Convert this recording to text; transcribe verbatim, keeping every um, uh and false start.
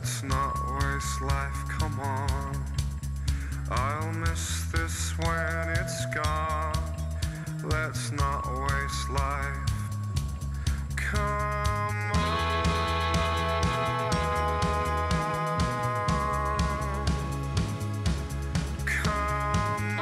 Let's not waste life, come on. I'll miss this when it's gone. Let's not waste life.